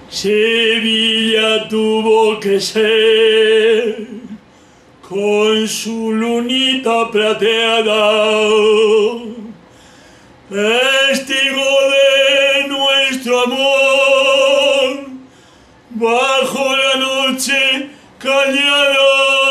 Sevilla tuvo que ser con su lunita plateada, testigo de nuestro amor, bajo la noche callada,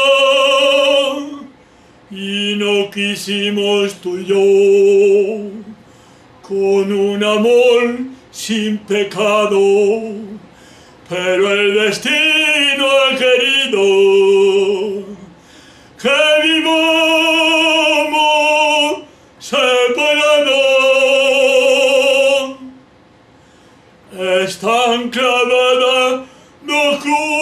y no quisimos tú y yo, con un amor sin pecado, pero el destino ha querido que vivamos separados. Están clavadas dos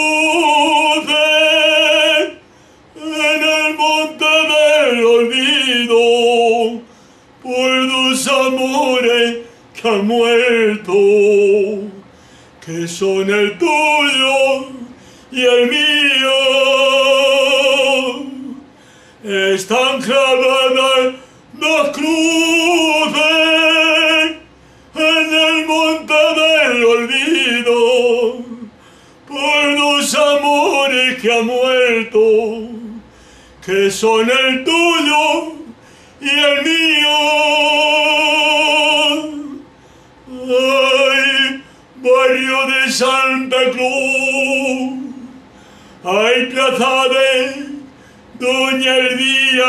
cruces en el monte del olvido por dos amores que han muerto, que son el tuyo y el mío. Están clavadas dos cruces en el monte del olvido por dos amores que han muerto, que son el tuyo y el mío. Ay, barrio de Santa Cruz, ay, plaza de Doña Elvira,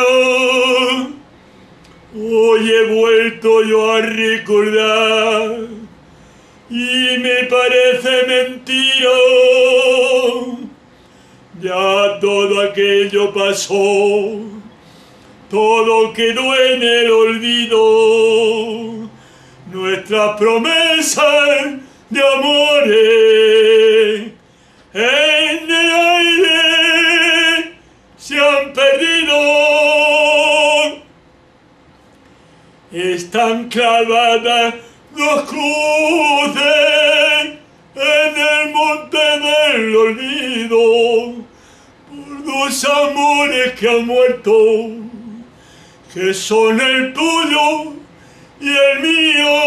hoy he vuelto yo a recordar y me parece mentira, ya todo aquello pasó, todo quedó en el olvido, nuestras promesas de amores en el aire se han perdido. Están clavadas dos cruces en el monte del olvido por dos amores que han muerto, que son el tuyo y el mío.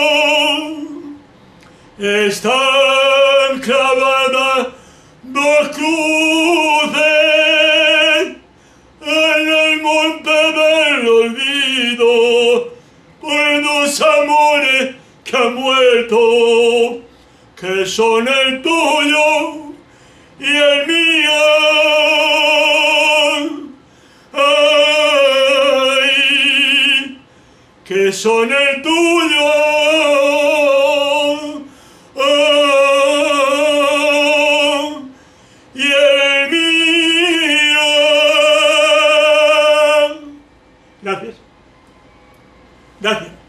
Están clavadas dos cruces en el monte del olvido por dos amores que han muerto, que son el tuyo y el mío. Ay, que son el tuyo y el mío. Gracias. Gracias.